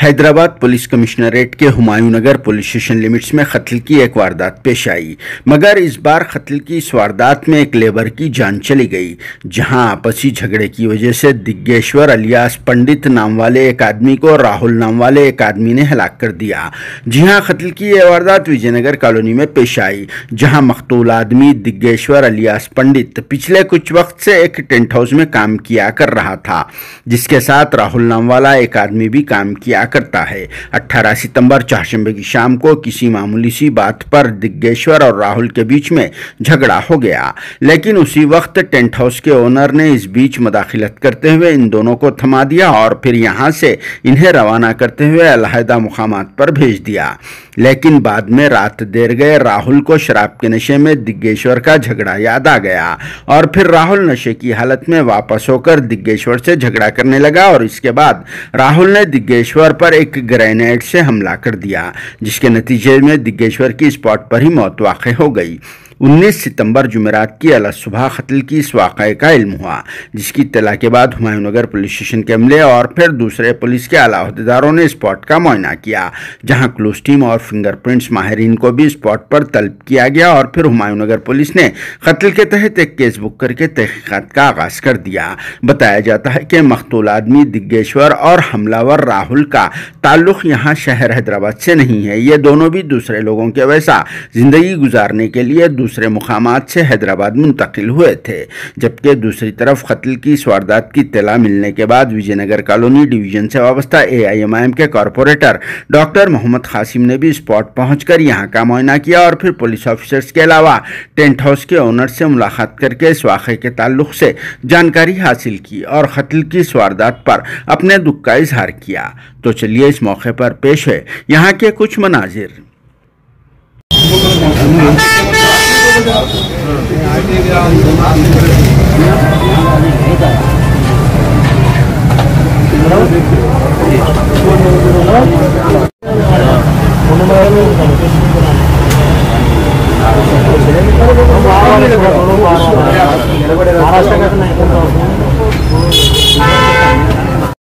Hyderabad police commissionerate के हुमायूंनगर police station limits में कत्ल की एक वारदात पेश आई, मगर इस बार कत्ल की इस वारदात में एक लेबर की जान चली गई, जहां आपसी झगड़े की वजह से दिग्गेश्वर अलियास पंडित नाम वाले एक आदमी को राहुल नाम वाले एक आदमी ने हलाक कर दिया। जी हां, कत्ल की यह वारदात विजयनगर कॉलोनी में पेश आई, जहां मकतूल आदमी दिग्गेश्वर अलियास पंडित पिछले कुछ वक्त से एक टेंट हाउस में काम किया कर रहा था, जिसके साथ राहुल नाम वाला एक आदमी भी काम किया करता है। 18 सितंबर चारशंबे की शाम को किसी मामूली सी बात पर दिग्गेश्वर और राहुल के बीच में झगड़ा हो गया, लेकिन उसी वक्त टेंट हाउस के ओनर ने इस बीच मदाखिलत करते हुए इन दोनों को थमा दिया और फिर यहां से इन्हें रवाना करते हुए अलहदा मुकामात पर भेज दिया। लेकिन बाद में रात देर गए राहुल को शराब के नशे में दिग्गेश्वर का झगड़ा याद आ गया और फिर राहुल नशे की हालत में वापस होकर दिग्गेश्वर से झगड़ा करने लगा और इसके बाद राहुल ने दिग्गेश्वर पर एक ग्रेनेड से हमला कर दिया, जिसके नतीजे में दिग्गेश्वर की स्पॉट पर ही मौत वाक़ हो गई। 19 सितंबर जुमेरात की अलग सुबह कत्ल की इस वाक़े का इल्म हुआ, जिसकी इत्तला के बाद हुमायूंनगर पुलिस स्टेशन के अमले और फिर दूसरे पुलिस के आला अहदेदारों ने स्पॉट का मुआयना किया, जहां क्लूज टीम और फिंगरप्रिंट्स माहिरीन को भी स्पॉट पर तलब किया गया और फिर हुमायूंनगर पुलिस ने कत्ल के तहत एक केस बुक करके तहकीकात का आगाज कर दिया। बताया जाता है कि मकतूल आदमी दिग्गेश्वर और हमलावर राहुल का ताल्लुक यहाँ शहर हैदराबाद से नहीं है। ये दोनों भी दूसरे लोगों के वैसा जिंदगी गुजारने के लिए दूसरे मुकामात से हैदराबाद मुंतकिल हुए थे। जबकि दूसरी तरफ कत्ल की इस वारदात की इत्तला मिलने के बाद विजयनगर कॉलोनी डिवीजन से वाबस्ता AIMIM के कॉरपोरेटर डॉक्टर मोहम्मद कासिम ने भी स्पॉट पहुंचकर यहां का मुआयना किया और फिर पुलिस ऑफिसर्स के अलावा टेंट हाउस के ओनर से मुलाकात करके इस वाक़े के ताल्लुक से जानकारी हासिल की और कत्ल की इस वारदात पर अपने दुख का इजहार किया। तो चलिए इस मौके पर पेश है यहाँ के कुछ मनाजिर। महाराष्ट्र का